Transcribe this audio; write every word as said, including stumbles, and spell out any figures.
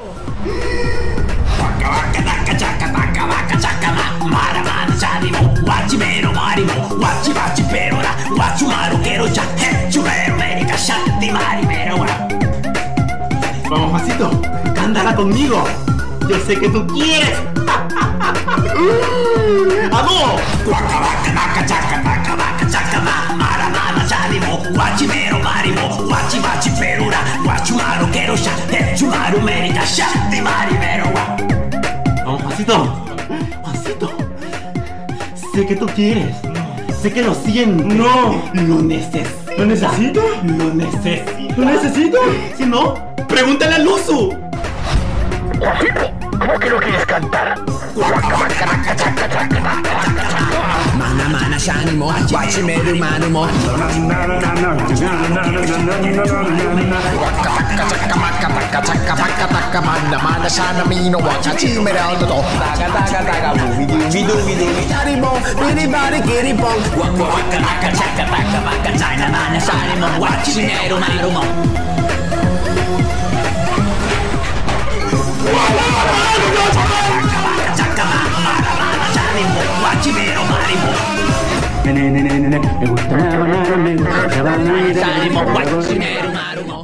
Waka waka taka chaka taka waka chaka ma mara mana chani mo wachi mero mari mo wachi wachi pero la wachu maru quiero ya hechu mero América shanti mari mero wa. Vamos, Juancito, cántala conmigo. Yo sé que tú quieres. ¡Vamos! Waka waka taka chaka taka waka chaka ma mara mana chani mo wachi mero mari mo wachi wachi pero la wachu maru quiero ya hechu maru América shanti mari mero wa. Vamos, Juancito. Juancito. Sé que tú quieres. Sé que lo sientes. No. Lo necesito. ¿Lo necesito? Lo necesito. ¿Lo necesito? Si no, pregúntale a Luzu. ¿Cómo que no quieres cantar? Mana mana shani mo, wachi meru manu mo. Mana mana shana mino wachi meru to. Taga taga taga bubi dubi dubi dubi tari mo, biri bari kiri pong. Waka waka waka chaka taka waka china mana shani mo, wachi meru manu mo. Nene, nene, nene, me gusta la banana, me gusta la banana.